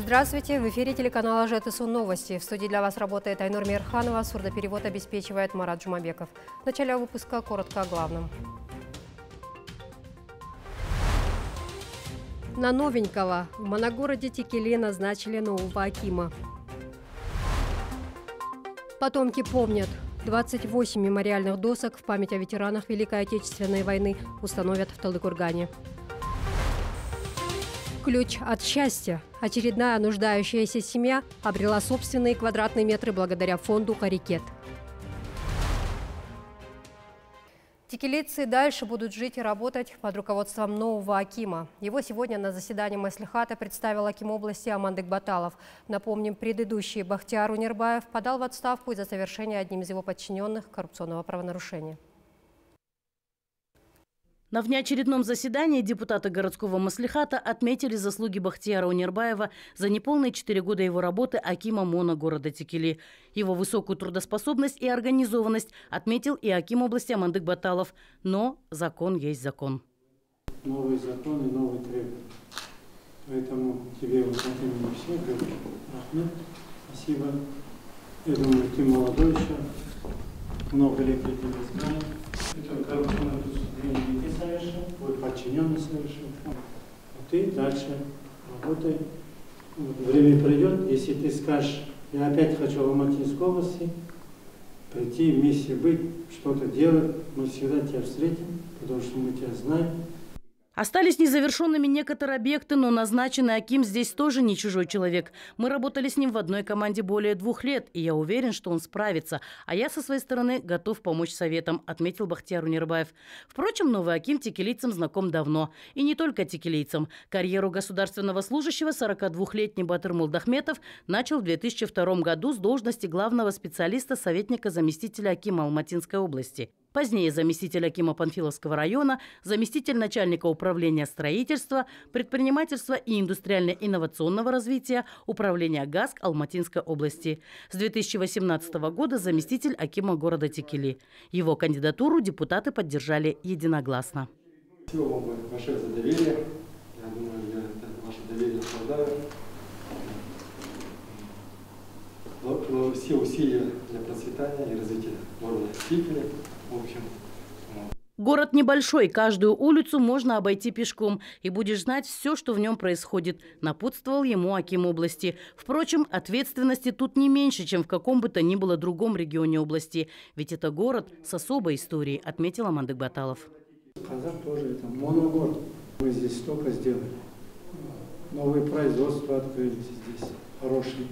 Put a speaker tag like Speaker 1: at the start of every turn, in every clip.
Speaker 1: Здравствуйте! В эфире телеканала ЖТСУ новости. В студии для вас работает Айнур Мирханова, сурдоперевод обеспечивает Марат Джумабеков. В начале выпуска коротко о главном. На новенького в моногороде Текеле назначили нового акима. Потомки помнят. 28 мемориальных досок в память о ветеранах Великой Отечественной войны установят в Талдыкургане. Ключ от счастья. Очередная нуждающаяся семья обрела собственные квадратные метры благодаря фонду «Харикет». Текелийцы дальше будут жить и работать под руководством нового акима. Его сегодня на заседании Маслихата представил аким области Амандык Баталов. Напомним, предыдущий Бахтияр Унербаев подал в отставку из-за совершения одним из его подчиненных коррупционного правонарушения.
Speaker 2: На внеочередном заседании депутаты городского маслихата отметили заслуги Бахтияра Унербаева за неполные 4 года его работы акимом моногорода Текели. Его высокую трудоспособность и организованность отметил и аким области Амандык Баталов. Но закон есть закон.
Speaker 3: Новый закон и новый требования. Поэтому тебе вот от имени всех говорю, Рахмет, спасибо. Я думаю, ты молодой еще, много лет я тебя знаю. Это коррупционное преступление не ты совершил, твой подчиненный совершил. А ты дальше работай. Время придет, если ты скажешь, я опять хочу в Алматинской области прийти, вместе быть, что-то делать, мы всегда тебя встретим, потому что мы тебя знаем.
Speaker 2: Остались незавершенными некоторые объекты, но назначенный аким здесь тоже не чужой человек. Мы работали с ним в одной команде более 2 лет, и я уверен, что он справится. А я со своей стороны готов помочь советам, отметил Бахтияр Унербаев. Впрочем, новый аким текелийцам знаком давно. И не только текелийцам. Карьеру государственного служащего 42-летний Батыр Молдахметов начал в 2002 году с должности главного специалиста советника заместителя акима Алматинской области. Позднее заместитель акима Панфиловского района, заместитель начальника управления строительства, предпринимательства и индустриально-инновационного развития, управления ГАСК Алматинской области. С 2018 года заместитель акима города Текели. Его кандидатуру депутаты поддержали единогласно.
Speaker 3: Спасибо вам большое за доверие. Я думаю, я ваше доверие оправдаю. Все усилия для процветания и развития города Текели. В общем,
Speaker 2: город небольшой, каждую улицу можно обойти пешком, и будешь знать все, что в нем происходит, напутствовал ему аким области. Впрочем, ответственности тут не меньше, чем в каком бы то ни было другом регионе области. Ведь это город с особой историей, отметил Амандык Баталов.
Speaker 3: Казах тоже это моногород. Мы здесь столько сделали. Новые производства открылись здесь, хорошие.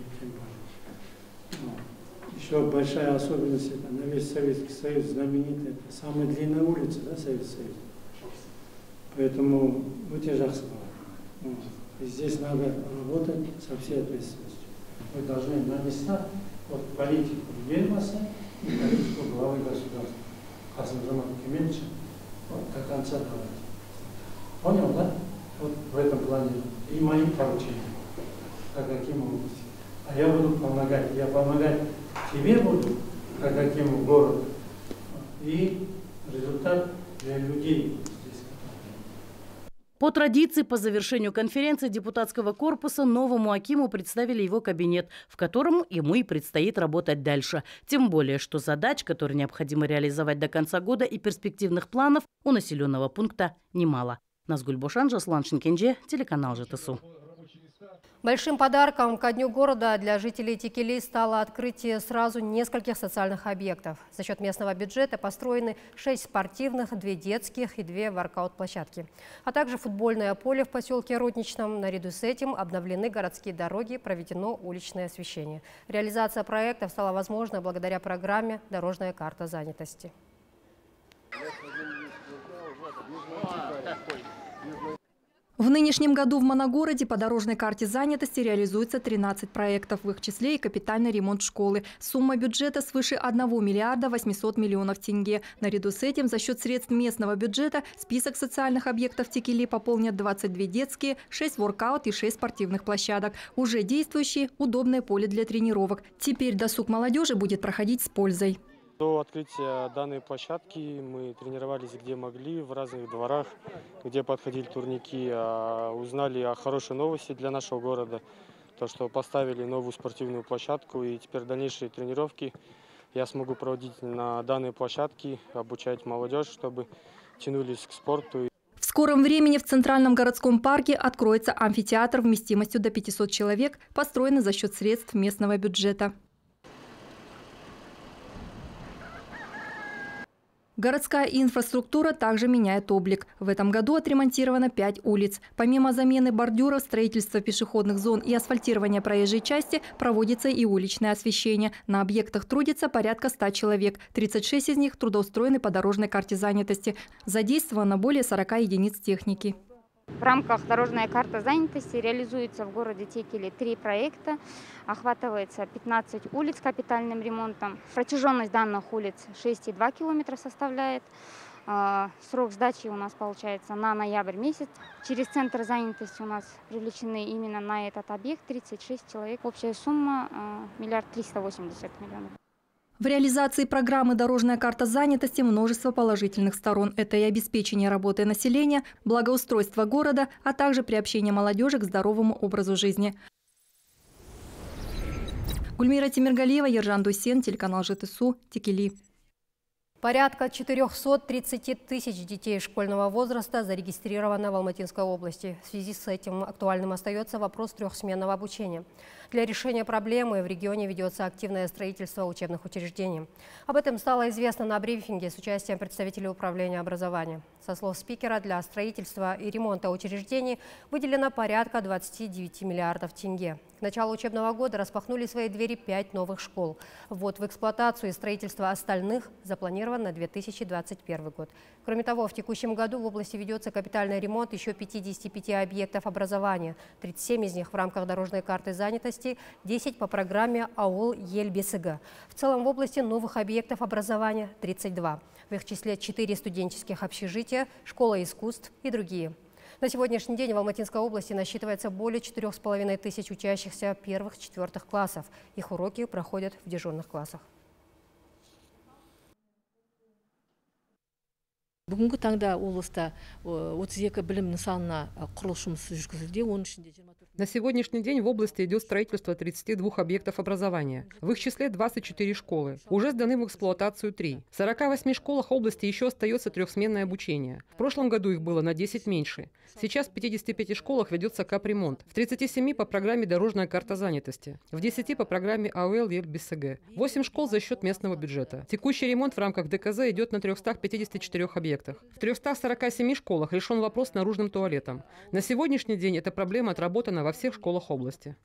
Speaker 3: Еще большая особенность, это на весь Советский Союз знаменитая, это самая длинная улица, да, Советский Союз. Поэтому будьте жақсылы. И здесь надо работать со всей ответственностью. Вы должны на местах вот, политику Ельбасы и политику главы государства Касым-Жомарта Кемелевича вот, до конца давать. Понял, да? Вот в этом плане и мои поручения, как аким области. А я буду помогать. Я помогать тебе буду, как акиму города. И результат для людей здесь.
Speaker 2: По традиции, по завершению конференции депутатского корпуса новому акиму представили его кабинет, в котором ему и предстоит работать дальше. Тем более, что задач, которые необходимо реализовать до конца года, и перспективных планов у населенного пункта немало. Назгуль Бошан, Жаслан Шинкенже, телеканал ЖТСУ.
Speaker 1: Большим подарком ко Дню города для жителей Текели стало открытие сразу нескольких социальных объектов. За счет местного бюджета построены 6 спортивных, 2 детских и 2 воркаут-площадки. А также футбольное поле в поселке Рудничном. Наряду с этим обновлены городские дороги, проведено уличное освещение. Реализация проектов стала возможна благодаря программе «Дорожная карта занятости».
Speaker 4: В нынешнем году в моногороде по дорожной карте занятости реализуется 13 проектов, в их числе и капитальный ремонт школы. Сумма бюджета свыше 1 миллиарда 800 миллионов тенге. Наряду с этим за счет средств местного бюджета список социальных объектов Текели пополнят 22 детские, 6 воркаут и 6 спортивных площадок. Уже действующие удобное поле для тренировок. Теперь досуг молодежи будет проходить с пользой.
Speaker 5: До открытия данной площадки мы тренировались где могли, в разных дворах, где подходили турники, узнали о хорошей новости для нашего города. то, что поставили новую спортивную площадку, и теперь дальнейшие тренировки я смогу проводить на данной площадке, обучать молодежь, чтобы тянулись к спорту.
Speaker 4: В скором времени в Центральном городском парке откроется амфитеатр вместимостью до 500 человек, построенный за счет средств местного бюджета. Городская инфраструктура также меняет облик. В этом году отремонтировано 5 улиц. Помимо замены бордюров, строительства пешеходных зон и асфальтирования проезжей части проводится и уличное освещение. На объектах трудится порядка 100 человек. 36 из них трудоустроены по дорожной карте занятости. Задействовано более 40 единиц техники.
Speaker 6: В рамках дорожной карты занятости реализуется в городе Текели 3 проекта. Охватывается 15 улиц капитальным ремонтом. Протяженность данных улиц 6,2 километра составляет. Срок сдачи у нас получается на ноябрь месяц. Через центр занятости у нас привлечены именно на этот объект 36 человек. Общая сумма 1 380 000 000.
Speaker 4: В реализации программы «Дорожная карта занятости» множество положительных сторон. Это и обеспечение работы населения, благоустройство города, а также приобщение молодежи к здоровому образу жизни. Гульмира Тимиргалиева, Ержан Дусен, телеканал ЖТСУ, Текели.
Speaker 1: Порядка 430 тысяч детей школьного возраста зарегистрировано в Алматинской области. В связи с этим актуальным остается вопрос трехсменного обучения. Для решения проблемы в регионе ведется активное строительство учебных учреждений. Об этом стало известно на брифинге с участием представителей управления образования. Со слов спикера, для строительства и ремонта учреждений выделено порядка 29 миллиардов тенге. К началу учебного года распахнули свои двери 5 новых школ. Ввод в эксплуатацию и строительство остальных запланирован на 2021 год. Кроме того, в текущем году в области ведется капитальный ремонт еще 55 объектов образования. 37 из них в рамках дорожной карты занятости, 10 по программе АУЛ Ел-Бесыга. В целом в области новых объектов образования 32. В их числе 4 студенческих общежития, школа искусств и другие. На сегодняшний день в Алматинской области насчитывается более 4,5 тысяч учащихся 1-4 классов. Их уроки проходят в дежурных классах.
Speaker 7: Бүгінгі таңда облыста 32 білім нысанына құрылыс жұмысы жүргізілуде. Оның ішінде 24.
Speaker 8: На сегодняшний день в области идет строительство 32 объектов образования. В их числе 24 школы. Уже сданы в эксплуатацию 3. В 48 школах области еще остается трехсменное обучение. В прошлом году их было на 10 меньше. Сейчас в 55 школах ведется капремонт. В 37 по программе «Дорожная карта занятости». В 10 по программе АУЛ Ел-Бесыга. 8 школ за счет местного бюджета. Текущий ремонт в рамках ДКЗ идет на 354 объектах. В 347 школах решен вопрос с наружным туалетом. На сегодняшний день эта проблема отработана во всех школах области.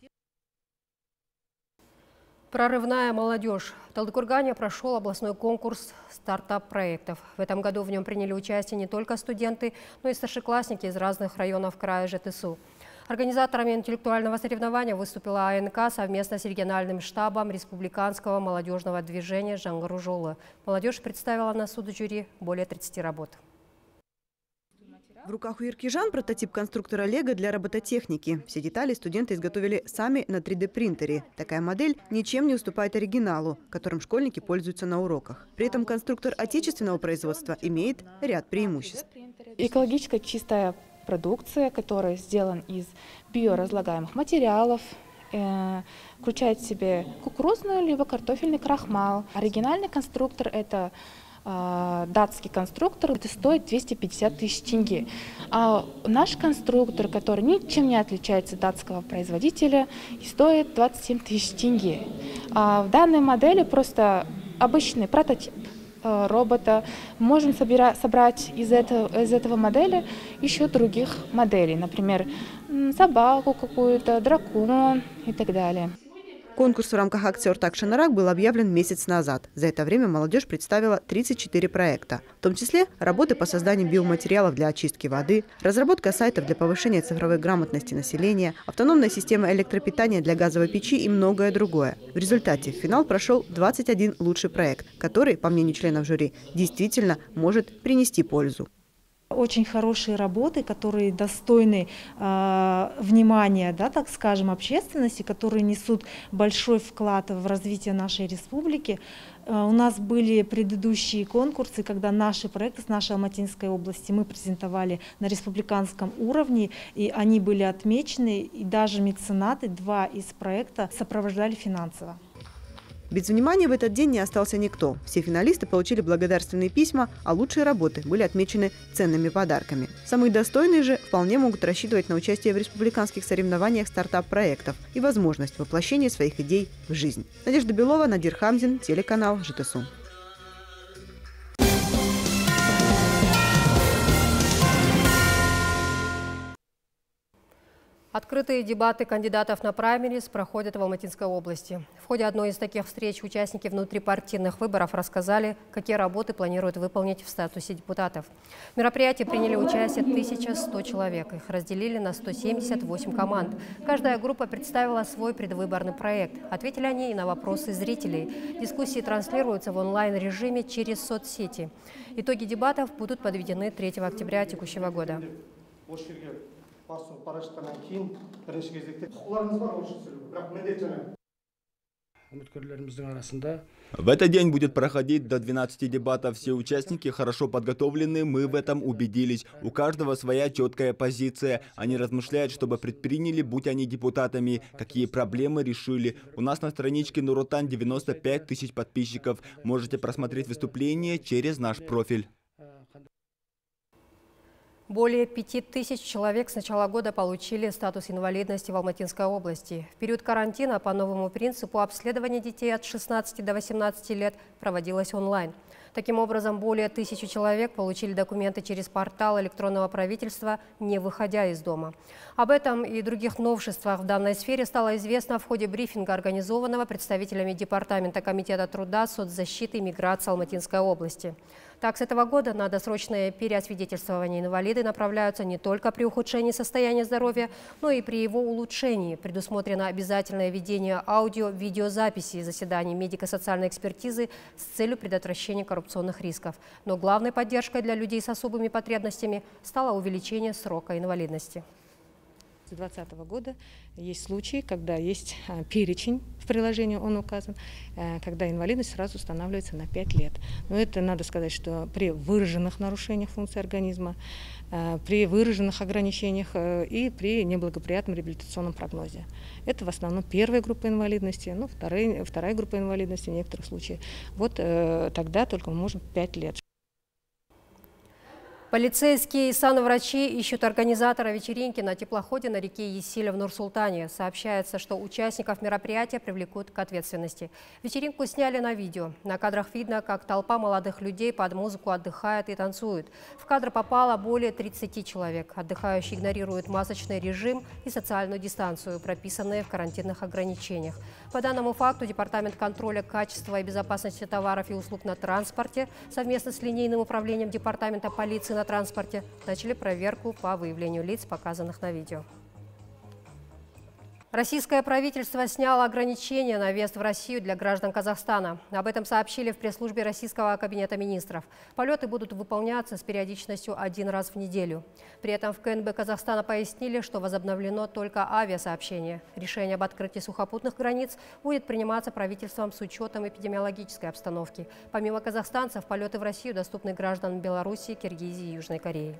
Speaker 1: Прорывная молодежь. В Талдыкургане прошел областной конкурс стартап-проектов. В этом году в нем приняли участие не только студенты, но и старшеклассники из разных районов края ЖТСУ. Организаторами интеллектуального соревнования выступила АНК совместно с региональным штабом республиканского молодежного движения «Жаңғыру жолы». Молодежь представила на суд жюри более 30 работ.
Speaker 9: В руках у Иркижан прототип конструктора Лего для робототехники. Все детали студенты изготовили сами на 3D-принтере. Такая модель ничем не уступает оригиналу, которым школьники пользуются на уроках. При этом конструктор отечественного производства имеет ряд преимуществ.
Speaker 10: Экологически чистая продукция, которая сделана из биоразлагаемых материалов, включает в себе кукурузный либо картофельный крахмал. Оригинальный конструктор – это датский конструктор, это стоит 250 тысяч тенге. А наш конструктор, который ничем не отличается от датского производителя, стоит 27 тысяч тенге. В данной модели просто обычный прототип робота. Можем собрать из этого модели еще других моделей, например, собаку какую-то, дракон и так далее.
Speaker 9: Конкурс в рамках акции «Ортак Шанарак» был объявлен месяц назад. За это время молодежь представила 34 проекта. В том числе работы по созданию биоматериалов для очистки воды, разработка сайтов для повышения цифровой грамотности населения, автономная система электропитания для газовой печи и многое другое. В результате в финал прошел 21 лучший проект, который, по мнению членов жюри, действительно может принести пользу.
Speaker 11: Очень хорошие работы, которые достойны внимания, да, так скажем, общественности, которые несут большой вклад в развитие нашей республики. У нас были предыдущие конкурсы, когда наши проекты с нашей Алматинской области мы презентовали на республиканском уровне, и они были отмечены, и даже меценаты, 2 из проекта сопровождали финансово.
Speaker 9: Без внимания в этот день не остался никто. Все финалисты получили благодарственные письма, а лучшие работы были отмечены ценными подарками. Самые достойные же вполне могут рассчитывать на участие в республиканских соревнованиях стартап-проектов и возможность воплощения своих идей в жизнь. Надежда Белова, Надир Хамзин, телеканал ЖТСУ.
Speaker 1: Открытые дебаты кандидатов на праймериз проходят в Алматинской области. В ходе одной из таких встреч участники внутрипартийных выборов рассказали, какие работы планируют выполнить в статусе депутатов. В мероприятии приняли участие 1100 человек. Их разделили на 178 команд. Каждая группа представила свой предвыборный проект. Ответили они и на вопросы зрителей. Дискуссии транслируются в онлайн-режиме через соцсети. Итоги дебатов будут подведены 3 октября текущего года.
Speaker 12: В этот день будет проходить до 12 дебатов. Все участники хорошо подготовлены, мы в этом убедились. У каждого своя четкая позиция. Они размышляют, чтобы предприняли, будь они депутатами, какие проблемы решили. У нас на страничке Нуротан 95 тысяч подписчиков. Можете просмотреть выступление через наш профиль.
Speaker 1: Более 5000 человек с начала года получили статус инвалидности в Алматинской области. В период карантина по новому принципу обследование детей от 16 до 18 лет проводилось онлайн. Таким образом, более 1000 человек получили документы через портал электронного правительства, не выходя из дома. Об этом и других новшествах в данной сфере стало известно в ходе брифинга, организованного представителями Департамента комитета труда, соцзащиты и миграции Алматинской области. Так, с этого года на досрочное переосвидетельствование инвалиды направляются не только при ухудшении состояния здоровья, но и при его улучшении. Предусмотрено обязательное ведение аудио-видеозаписи заседаний медико-социальной экспертизы с целью предотвращения коррупционных рисков. Но главной поддержкой для людей с особыми потребностями стало увеличение срока инвалидности.
Speaker 13: С 2020 года есть случаи, когда есть перечень, в приложении он указан, когда инвалидность сразу устанавливается на 5 лет. Но это надо сказать, что при выраженных нарушениях функций организма, при выраженных ограничениях и при неблагоприятном реабилитационном прогнозе. Это в основном первая группа инвалидности, ну, вторая группа инвалидности в некоторых случаях. Вот тогда только мы можем 5 лет.
Speaker 1: Полицейские и санврачи ищут организатора вечеринки на теплоходе на реке Есиля в Нур-Султане. Сообщается, что участников мероприятия привлекут к ответственности. Вечеринку сняли на видео. На кадрах видно, как толпа молодых людей под музыку отдыхает и танцует. В кадр попало более 30 человек. Отдыхающие игнорируют масочный режим и социальную дистанцию, прописанные в карантинных ограничениях. По данному факту Департамент контроля качества и безопасности товаров и услуг на транспорте совместно с линейным управлением Департамента полиции на транспорте начали проверку по выявлению лиц, показанных на видео. Российское правительство сняло ограничения на въезд в Россию для граждан Казахстана. Об этом сообщили в пресс-службе Российского кабинета министров. Полеты будут выполняться с периодичностью 1 раз в неделю. При этом в КНБ Казахстана пояснили, что возобновлено только авиасообщение. Решение об открытии сухопутных границ будет приниматься правительством с учетом эпидемиологической обстановки. Помимо казахстанцев, полеты в Россию доступны гражданам Белоруссии, Киргизии и Южной Кореи.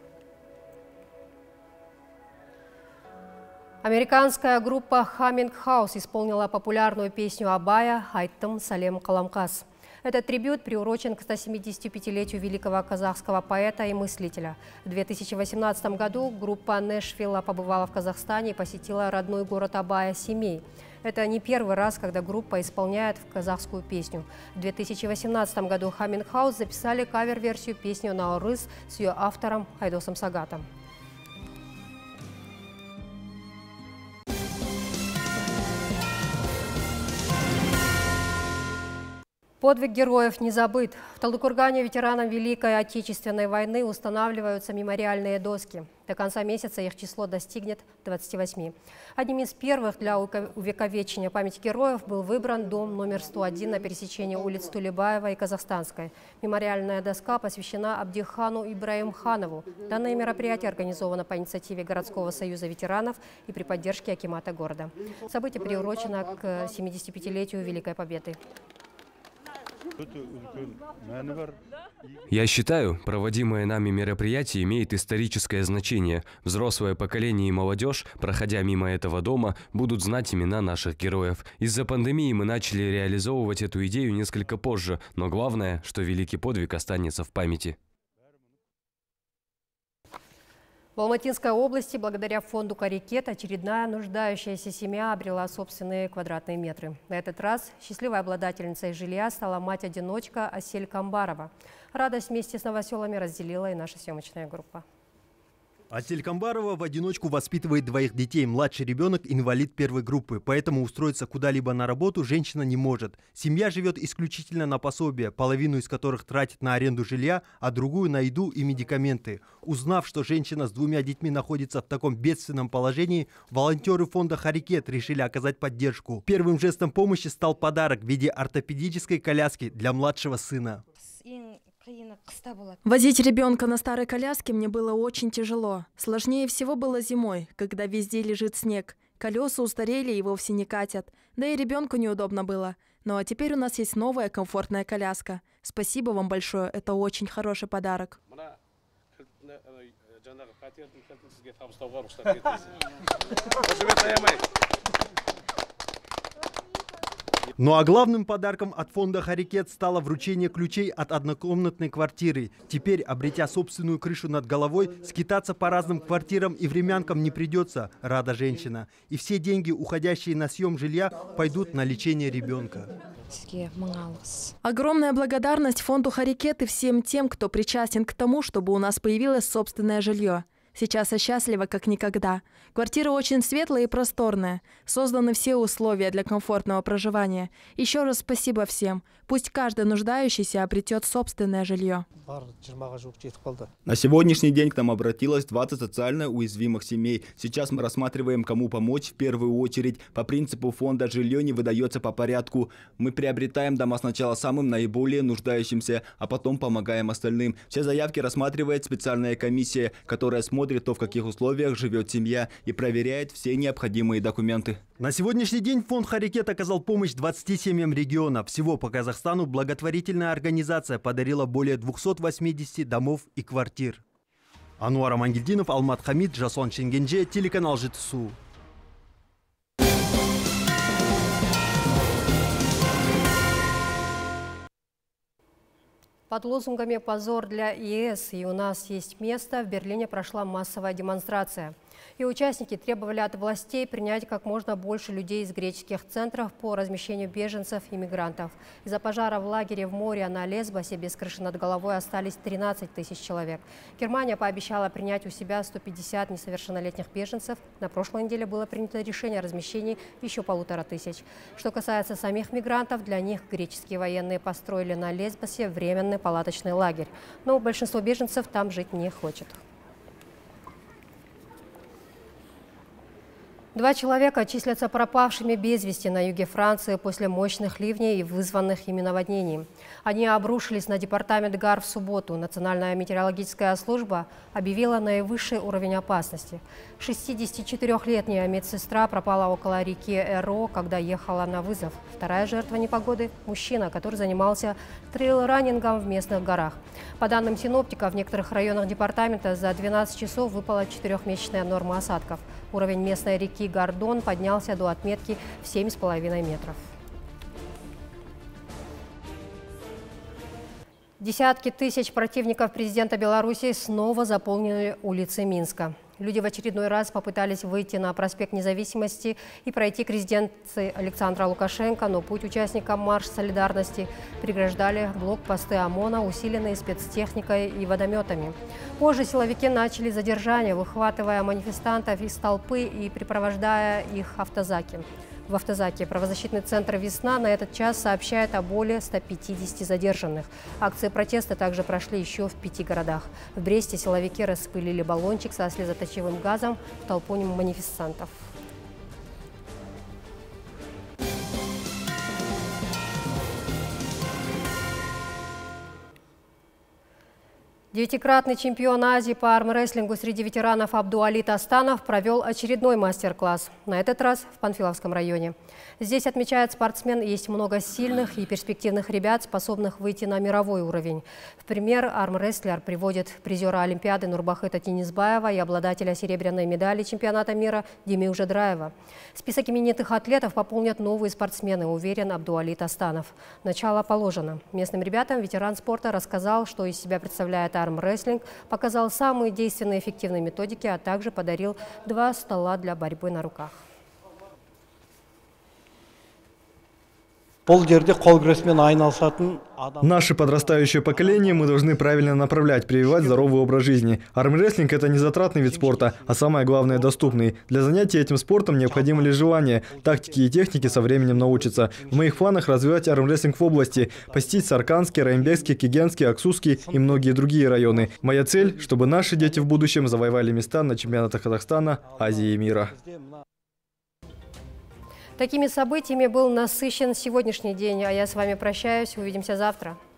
Speaker 1: Американская группа Humming House исполнила популярную песню Абая «Айттым Салем Каламкас». Этот трибют приурочен к 175-летию великого казахского поэта и мыслителя. В 2018 году группа Нэшвилла побывала в Казахстане и посетила родной город Абая Семей. Это не первый раз, когда группа исполняет казахскую песню. В 2018 году Humming House записали кавер-версию песни «Наурыз» с ее автором Айдосом Сагатом. Подвиг героев не забыт. В Талдыкургане ветеранам Великой Отечественной войны устанавливаются мемориальные доски. До конца месяца их число достигнет 28. Одним из первых для увековечения памяти героев был выбран дом номер 101 на пересечении улиц Тулебаева и Казахстанской. Мемориальная доска посвящена Абдихану Ибраимханову. Данное мероприятие организовано по инициативе Городского союза ветеранов и при поддержке акимата города. Событие приурочено к 75-летию Великой Победы.
Speaker 14: Я считаю, проводимое нами мероприятие имеет историческое значение. Взрослое поколение и молодежь, проходя мимо этого дома, будут знать имена наших героев. Из-за пандемии мы начали реализовывать эту идею несколько позже, но главное, что великий подвиг останется в памяти.
Speaker 1: В Алматинской области благодаря фонду «Харекет» очередная нуждающаяся семья обрела собственные квадратные метры. На этот раз счастливой обладательницей жилья стала мать-одиночка Асель Камбарова. Радость вместе с новоселами разделила и наша съемочная группа.
Speaker 15: Асель Камбарова в одиночку воспитывает двоих детей. Младший ребенок – инвалид первой группы, поэтому устроиться куда-либо на работу женщина не может. Семья живет исключительно на пособие, половину из которых тратит на аренду жилья, а другую на еду и медикаменты. Узнав, что женщина с двумя детьми находится в таком бедственном положении, волонтеры фонда «Харекет» решили оказать поддержку. Первым жестом помощи стал подарок в виде ортопедической коляски для младшего сына.
Speaker 4: Возить ребенка на старой коляске мне было очень тяжело. Сложнее всего было зимой, когда везде лежит снег. Колеса устарели и вовсе не катят. Да и ребенку неудобно было. Ну а теперь у нас есть новая комфортная коляска. Спасибо вам большое, это очень хороший подарок.
Speaker 15: Ну а главным подарком от фонда «Харекет» стало вручение ключей от однокомнатной квартиры. Теперь, обретя собственную крышу над головой, скитаться по разным квартирам и времянкам не придется, рада женщина. И все деньги, уходящие на съем жилья, пойдут на лечение ребенка.
Speaker 4: Огромная благодарность фонду «Харекет» и всем тем, кто причастен к тому, чтобы у нас появилось собственное жилье. Сейчас я счастлива, как никогда. Квартира очень светлая и просторная. Созданы все условия для комфортного проживания. Еще раз спасибо всем. Пусть каждый нуждающийся обретет собственное жилье.
Speaker 12: На сегодняшний день к нам обратилось 20 социально уязвимых семей. Сейчас мы рассматриваем, кому помочь в первую очередь. По принципу фонда жилье не выдается по порядку. Мы приобретаем дома сначала самым наиболее нуждающимся, а потом помогаем остальным. Все заявки рассматривает специальная комиссия, которая смотрит то, в каких условиях живет семья, и проверяет все необходимые документы.
Speaker 15: На сегодняшний день фонд «Харекет» оказал помощь 20 семьям региона. Всего по Казахстану благотворительная организация подарила более 280 домов и квартир. Ануар Амангельдинов, Алмат Хамид, Жасон Шенгенже, телеканал ЖТСУ.
Speaker 1: Под лозунгами «Позор для ЕС» и «У нас есть место» в Берлине прошла массовая демонстрация. И участники требовали от властей принять как можно больше людей из греческих центров по размещению беженцев и мигрантов. Из-за пожара в лагере в море на Лесбосе без крыши над головой остались 13 тысяч человек. Германия пообещала принять у себя 150 несовершеннолетних беженцев. На прошлой неделе было принято решение о размещении еще 1500. Что касается самих мигрантов, для них греческие военные построили на Лесбосе временный палаточный лагерь. Но большинство беженцев там жить не хочет. 2 человека числятся пропавшими без вести на юге Франции после мощных ливней и вызванных ими наводнений. Они обрушились на департамент Гар в субботу. Национальная метеорологическая служба объявила наивысший уровень опасности. 64-летняя медсестра пропала около реки Эро, когда ехала на вызов. Вторая жертва непогоды – мужчина, который занимался трейл-раннингом в местных горах. По данным синоптика, в некоторых районах департамента за 12 часов выпала 4-месячная норма осадков. Уровень местной реки Гордон поднялся до отметки в 7,5 метров. Десятки тысяч противников президента Беларуси снова заполнили улицы Минска. Люди в очередной раз попытались выйти на проспект Независимости и пройти к резиденции Александра Лукашенко, но путь участникам марша солидарности преграждали блокпосты ОМОНа, усиленные спецтехникой и водометами. Позже силовики начали задержание, выхватывая манифестантов из толпы и припровождая их в автозаке. Правозащитный центр «Весна» на этот час сообщает о более 150 задержанных. Акции протеста также прошли еще в 5 городах. В Бресте силовики распылили баллончик со слезоточивым газом в толпу манифестантов. Девятикратный чемпион Азии по армрестлингу среди ветеранов Абдуалит Астанов провел очередной мастер-класс. На этот раз в Панфиловском районе. Здесь, отмечает спортсмен, есть много сильных и перспективных ребят, способных выйти на мировой уровень. В пример армрестлер приводит призера Олимпиады Нурбахыта Тинизбаева и обладателя серебряной медали чемпионата мира Дими Ужедраева. Список именитых атлетов пополнят новые спортсмены, уверен Абдуалит Астанов. Начало положено. Местным ребятам ветеран спорта рассказал, что из себя представляет армрестлинг, показал самые действенные и эффективные методики, а также подарил 2 стола для борьбы на руках.
Speaker 16: Наше подрастающее поколение мы должны правильно направлять, прививать здоровый образ жизни. Армрестлинг – это не затратный вид спорта, а самое главное – доступный. Для занятия этим спортом необходимо лишь желание. Тактики и техники со временем научатся. В моих планах развивать армрестлинг в области, посетить Сарканский, Раимбекский, Кигенский, Аксусский и многие другие районы. Моя цель – чтобы наши дети в будущем завоевали места на чемпионатах Казахстана, Азии и мира.
Speaker 1: Такими событиями был насыщен сегодняшний день, а я с вами прощаюсь. Увидимся завтра.